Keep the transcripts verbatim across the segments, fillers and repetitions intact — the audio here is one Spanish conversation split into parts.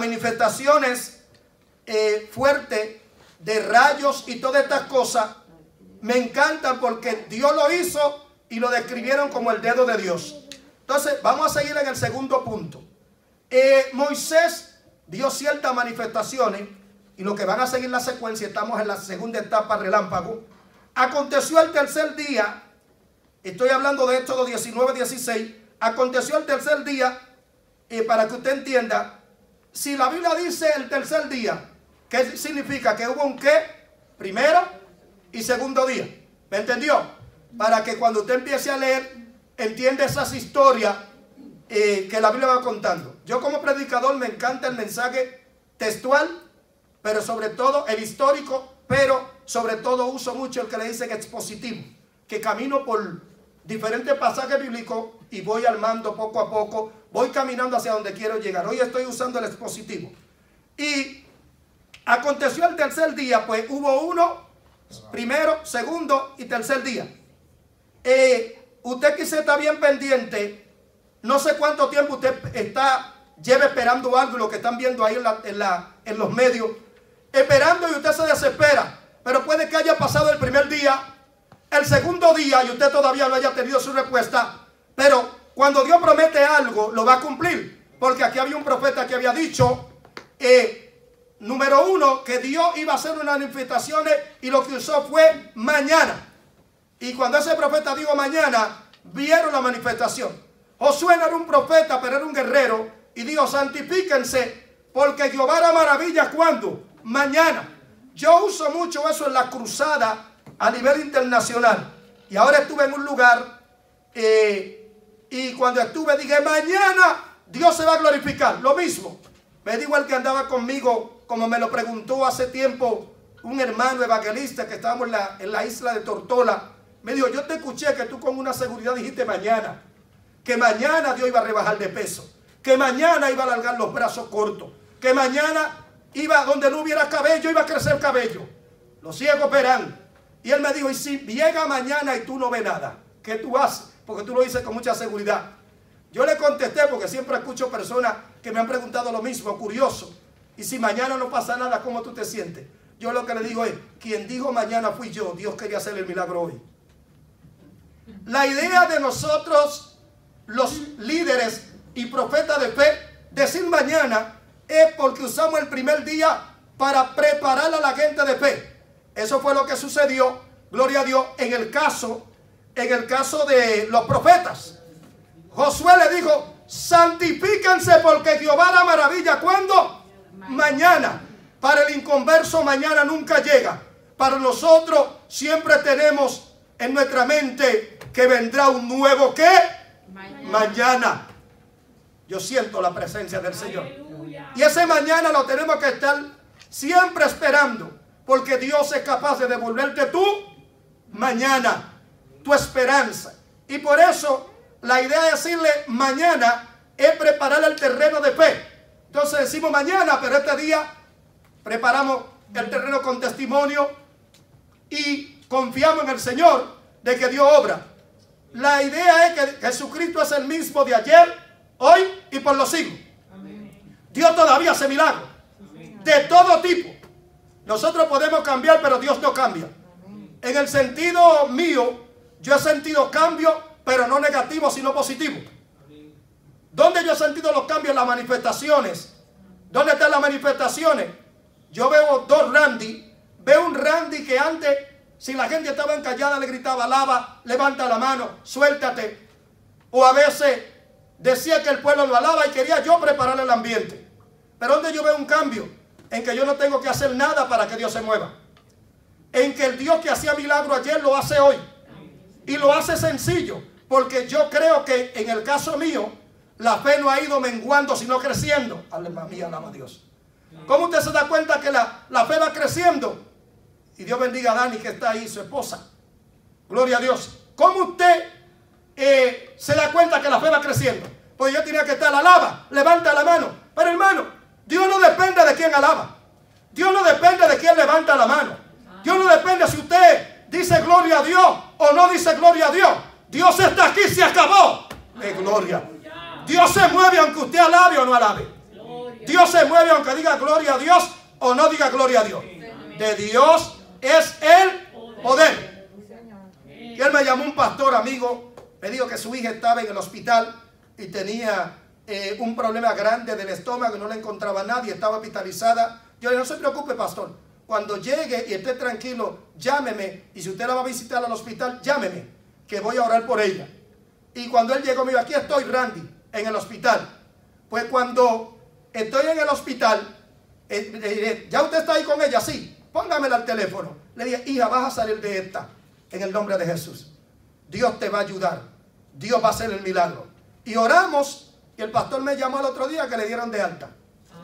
manifestaciones eh, fuertes de rayos y todas estas cosas me encantan porque Dios lo hizo y lo describieron como el dedo de Dios. Entonces vamos a seguir en el segundo punto. eh, Moisés vio ciertas manifestaciones y lo que van a seguir la secuencia, estamos en la segunda etapa relámpago. Aconteció el tercer día, estoy hablando de Éxodo diecinueve, dieciséis. Aconteció el tercer día, eh, para que usted entienda, si la Biblia dice el tercer día, ¿qué significa? Que hubo un qué, primero y segundo día. ¿Me entendió? Para que cuando usted empiece a leer, entienda esas historias eh, que la Biblia va contando. Yo como predicador me encanta el mensaje textual, pero sobre todo el histórico, pero sobre todo uso mucho el que le dicen expositivo, que camino por diferentes pasajes bíblicos y voy armando poco a poco, voy caminando hacia donde quiero llegar. Hoy estoy usando el expositivo. Y aconteció el tercer día, pues hubo uno, primero, segundo y tercer día. Eh, usted quizá está bien pendiente, no sé cuánto tiempo usted está, lleva esperando algo, lo que están viendo ahí en, la, en, la, en los medios, esperando y usted se desespera, pero puede que haya pasado el primer día, el segundo día y usted todavía no haya tenido su respuesta, pero cuando Dios promete algo, lo va a cumplir, porque aquí había un profeta que había dicho, eh, número uno, que Dios iba a hacer unas manifestaciones y lo que usó fue mañana. Y cuando ese profeta dijo mañana, vieron la manifestación. Josué no era un profeta, pero era un guerrero. Y dijo, santifíquense, porque Jehová hará maravillas. ¿Cuándo? Mañana. Yo uso mucho eso en la cruzada a nivel internacional. Y ahora estuve en un lugar, eh, y cuando estuve dije, mañana Dios se va a glorificar. Lo mismo. Me dijo el que andaba conmigo, como me lo preguntó hace tiempo, un hermano evangelista que estábamos en la, en la isla de Tortola. Me dijo, yo te escuché que tú con una seguridad dijiste mañana, que mañana Dios iba a rebajar de peso, que mañana iba a alargar los brazos cortos, que mañana iba donde no hubiera cabello, iba a crecer cabello. Los ciegos verán. Y él me dijo, y si llega mañana y tú no ves nada, ¿qué tú haces? Porque tú lo dices con mucha seguridad. Yo le contesté, porque siempre escucho personas que me han preguntado lo mismo, curioso. Y si mañana no pasa nada, ¿cómo tú te sientes? Yo lo que le digo es, quien dijo mañana fui yo, Dios quería hacer el milagro hoy. La idea de nosotros, los líderes y profetas de fe, decir mañana es porque usamos el primer día para preparar a la gente de fe. Eso fue lo que sucedió, gloria a Dios, en el caso, en el caso de los profetas. Josué le dijo, santifíquense porque Jehová hará maravilla. ¿Cuándo? Mañana. Para el inconverso mañana nunca llega. Para nosotros siempre tenemos en nuestra mente que vendrá un nuevo ¿qué? Mañana. Mañana. Yo siento la presencia del Señor. Aleluya. Y ese mañana lo tenemos que estar siempre esperando, porque Dios es capaz de devolverte tu mañana, tu esperanza. Y por eso la idea de decirle mañana es preparar el terreno de fe. Entonces decimos mañana, pero este día preparamos el terreno con testimonio y confiamos en el Señor de que Dios obra. La idea es que Jesucristo es el mismo de ayer, hoy y por los siglos. Amén. Dios todavía hace milagros. Amén. De todo tipo. Nosotros podemos cambiar, pero Dios no cambia. Amén. En el sentido mío, yo he sentido cambios, pero no negativos, sino positivos. Amén. ¿Dónde yo he sentido los cambios? Las manifestaciones. ¿Dónde están las manifestaciones? Yo veo dos Randy. Veo un Randy que antes, si la gente estaba encallada, le gritaba, alaba, levanta la mano, suéltate. O a veces decía que el pueblo lo alaba y quería yo preparar el ambiente. Pero donde yo veo un cambio, en que yo no tengo que hacer nada para que Dios se mueva. En que el Dios que hacía milagro ayer lo hace hoy. Y lo hace sencillo, porque yo creo que en el caso mío, la fe no ha ido menguando, sino creciendo. Alma mía, alaba a Dios. ¿Cómo usted se da cuenta que la, la fe va creciendo? Y Dios bendiga a Dani, que está ahí, su esposa. Gloria a Dios. ¿Cómo usted eh, se da cuenta que la fe va creciendo? Pues yo tenía que estar, alaba, levanta la mano. Pero hermano, Dios no depende de quién alaba. Dios no depende de quién levanta la mano. Dios no depende si usted dice gloria a Dios o no dice gloria a Dios. Dios está aquí, se acabó. De gloria. Dios se mueve aunque usted alabe o no alabe. Dios se mueve aunque diga gloria a Dios o no diga gloria a Dios. De Dios es el poder. Y él me llamó un pastor amigo, me dijo que su hija estaba en el hospital y tenía eh, un problema grande del estómago y no le encontraba a nadie, estaba hospitalizada. Yo le dije, no se preocupe, pastor, cuando llegue y esté tranquilo, llámeme, y si usted la va a visitar al hospital, llámeme, que voy a orar por ella. Y cuando él llegó me dijo, aquí estoy, Randy, en el hospital. Pues cuando estoy en el hospital, eh, eh, ya usted está ahí con ella, sí, póngamela al teléfono. Le dije, hija, vas a salir de esta en el nombre de Jesús. Dios te va a ayudar, Dios va a hacer el milagro. Y oramos, y el pastor me llamó el otro día que le dieron de alta.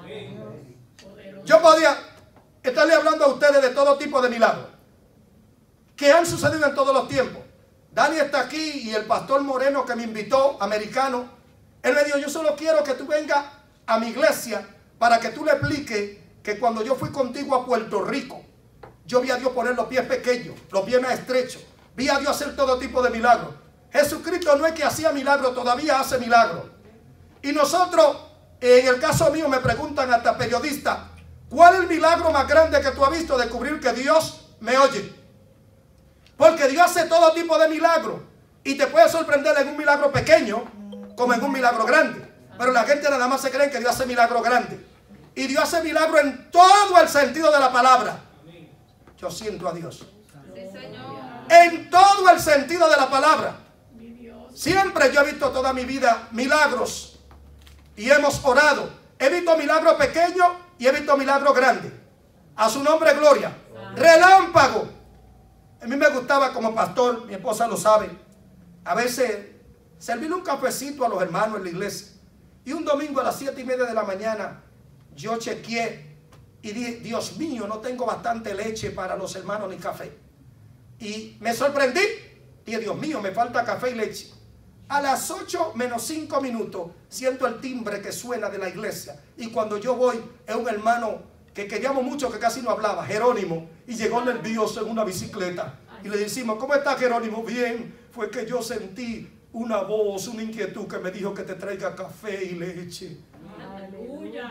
Yo podía estarle hablando a ustedes de todo tipo de milagros que han sucedido en todos los tiempos. Dani está aquí y el pastor Moreno que me invitó, americano, él me dijo, yo solo quiero que tú vengas a mi iglesia para que tú le expliques que cuando yo fui contigo a Puerto Rico, yo vi a Dios poner los pies pequeños, los pies más estrechos, vi a Dios hacer todo tipo de milagros. Jesucristo no es que hacía milagros, todavía hace milagros. Y nosotros, en el caso mío, me preguntan hasta periodistas, ¿cuál es el milagro más grande que tú has visto? Descubrir que Dios me oye. Porque Dios hace todo tipo de milagros. Y te puede sorprender en un milagro pequeño como en un milagro grande. Pero la gente nada más se cree que Dios hace milagros grandes. Y Dios hace milagros en todo el sentido de la palabra. Yo siento a Dios. En todo el sentido de la palabra. Siempre yo he visto toda mi vida milagros. Y hemos orado. He visto milagros pequeños y he visto milagros grandes. A su nombre, gloria. Relámpago. A mí me gustaba como pastor, mi esposa lo sabe, a veces servirle un cafecito a los hermanos en la iglesia. Y un domingo a las siete y media de la mañana yo chequeé y dije, Dios mío, no tengo bastante leche para los hermanos ni café. Y me sorprendí. Dije, Dios mío, me falta café y leche. A las ocho menos cinco minutos siento el timbre que suena de la iglesia. Y cuando yo voy, es un hermano que queríamos mucho, que casi no hablaba, Jerónimo, y llegó nervioso en una bicicleta. Y le decimos, ¿cómo está Jerónimo? Bien. Fue que yo sentí una voz, una inquietud que me dijo que te traiga café y leche. Aleluya.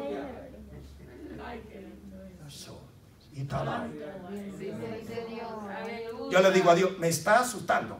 Eso. Y tal. Yo le digo a Dios, me está asustando.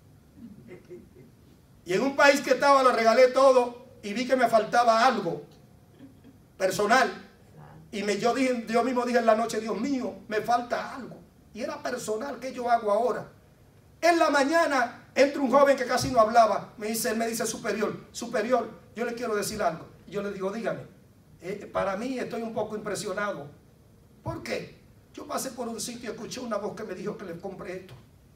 Y en un país que estaba, lo regalé todo y vi que me faltaba algo personal. Y me, yo, dije, yo mismo dije en la noche, Dios mío, me falta algo. Y era personal, ¿qué yo hago ahora? En la mañana entra un joven que casi no hablaba. Me dice, él me dice, superior, superior, yo le quiero decir algo. Yo le digo, dígame, eh, para mí estoy un poco impresionado. ¿Por qué? Yo pasé por un sitio y escuché una voz que me dijo que le compré esto.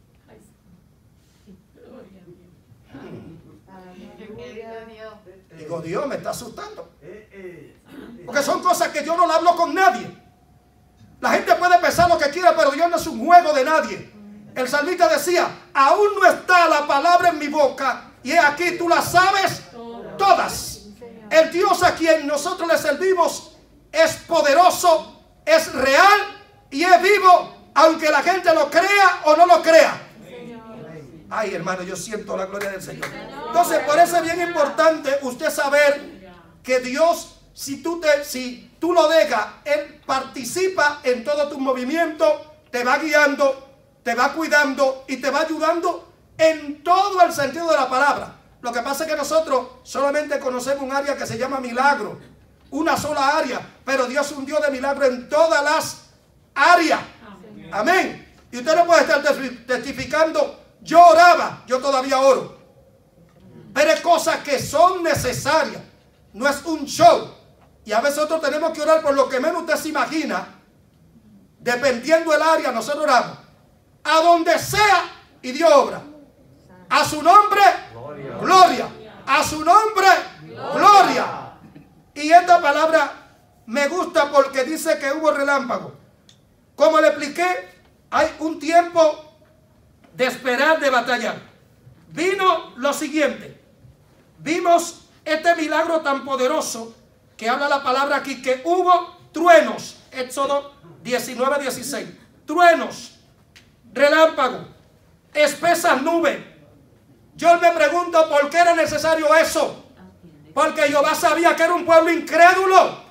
Digo, Dios, me está asustando. Porque son cosas que yo no le hablo con nadie. La gente puede pensar lo que quiera, pero Dios no es un juego de nadie. El salmista decía, aún no está la palabra en mi boca, y he aquí tú la sabes todas. El Dios a quien nosotros le servimos es poderoso, es real y es vivo, aunque la gente lo crea o no lo crea. Ay, hermano, yo siento la gloria del Señor. Entonces, por eso es bien importante usted saber que Dios, si tú, te, si tú lo dejas, Él participa en todo tu movimiento, te va guiando, te va cuidando y te va ayudando en todo el sentido de la palabra. Lo que pasa es que nosotros solamente conocemos un área que se llama milagro, una sola área, pero Dios es un Dios de milagro en todas las áreas. Amén. Y usted no puede estar testificando, yo oraba, yo todavía oro. Pero hay cosas que son necesarias, no es un show. Y a veces nosotros tenemos que orar por lo que menos usted se imagina. Dependiendo del área, nosotros oramos. A donde sea, y Dios obra. A su nombre, gloria. gloria. A su nombre, gloria. gloria. Y esta palabra me gusta porque dice que hubo relámpago. Como le expliqué, hay un tiempo de esperar, de batallar. Vino lo siguiente. Vimos este milagro tan poderoso que habla la palabra aquí, que hubo truenos. Éxodo diecinueve, dieciséis. Truenos, relámpagos, espesas nubes. Yo me pregunto por qué era necesario eso. Porque Jehová sabía que era un pueblo incrédulo.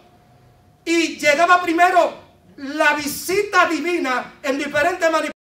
llegaba primero la visita divina en diferentes manifestaciones.